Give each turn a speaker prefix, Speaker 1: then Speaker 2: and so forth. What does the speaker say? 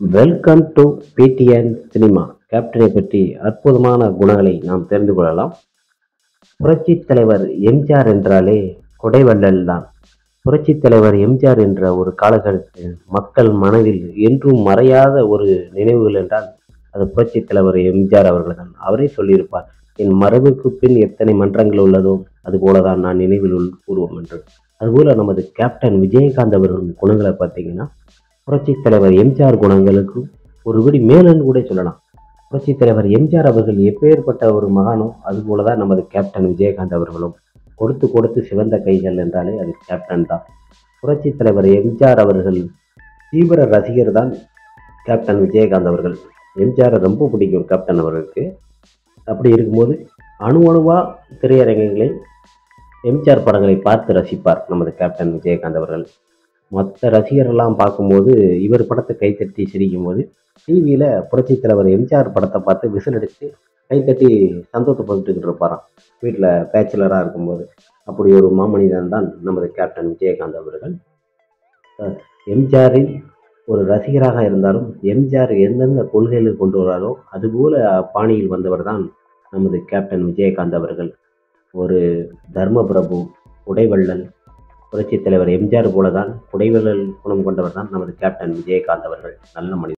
Speaker 1: Welcome to PTN cinema. கேப்டனை பற்றி அற்புதமான குணங்களை நாம் தெரிந்து கொள்ளலாம். புரட்சி தலைவர் எம்ஜிஆர் என்றாலே கொடைவள்ளல் தான். புரட்சி தலைவர் எம்ஜிஆர் என்ற ஒரு காலகட்டத்தில் மக்கள் மனதில் என்றும் மறையாத ஒரு நினைவுகள் என்றால் அது புரட்சி தலைவர் எம்ஜிஆர் அவர்கள் தான். அவரே சொல்லியிருப்பார், என் மரபுக்கு பின் எத்தனை மன்றங்கள் உள்ளதோ அதுபோலதான் நான் நினைவில் கூறுவோம் என்று. அதுபோல நமது கேப்டன் விஜயகாந்த் அவர்களின் குணங்களை பார்த்தீங்கன்னா புரட்சி தலைவர் எம்ஜிஆர் குணங்களுக்கு ஒரு விடி மேலன்னு கூட சொல்லலாம். புரட்சி தலைவர் எம்ஜிஆர் அவர்கள் எப்பேற்பட்ட ஒரு மகானோ அதுபோலதான் நமது கேப்டன் விஜயகாந்த் அவர்களும். கொடுத்து கொடுத்து சிவந்த கைகள் என்றாலே அது கேப்டன் தான். புரட்சி தலைவர் எம்ஜிஆர் அவர்கள் தீவிர ரசிகர் தான் கேப்டன் விஜயகாந்த் அவர்கள். எம்ஜிஆர் ரொம்ப பிடிக்கும் கேப்டன் அவர்களுக்கு. அப்படி இருக்கும்போது அணுவா திரையரங்குகளில் எம்ஜிஆர் படங்களை பார்த்து ரசிப்பார் நமது கேப்டன் விஜயகாந்த் அவர்கள். மற்ற ரசிகர்கள்லாம் பார்க்கும்போது இவர் படத்தை கைத்தட்டி சிரிக்கும் போது டிவியில் புரட்சி தலைவர் எம்ஜிஆர் படத்தை பார்த்து விசில் அடித்து கைத்தட்டி சந்தோஷப்பட்டுக்கிட்டு இருப்பாராம் வீட்டில் பேச்சுலராக இருக்கும்போது. அப்படி ஒரு மாமனிதன் தான் நமது கேப்டன் விஜயகாந்த் அவர்கள். எம்ஜிஆரின் ஒரு ரசிகராக இருந்தாலும் எம்ஜிஆர் எந்தெந்த கொள்கைகளை கொண்டு வராரோ அதுபோல பாணியில் வந்தவர் தான் நமது கேப்டன் விஜயகாந்த் அவர்கள். ஒரு தர்ம பிரபு, உடைவள்ளல், புரட்சி தலைவர் எம்ஜிஆர் போலதான் குடைவள்ளல் குணம் கொண்டவர் தான் நமது கேப்டன் விஜயகாந்த் அவர்கள். நல்ல மனிதர்.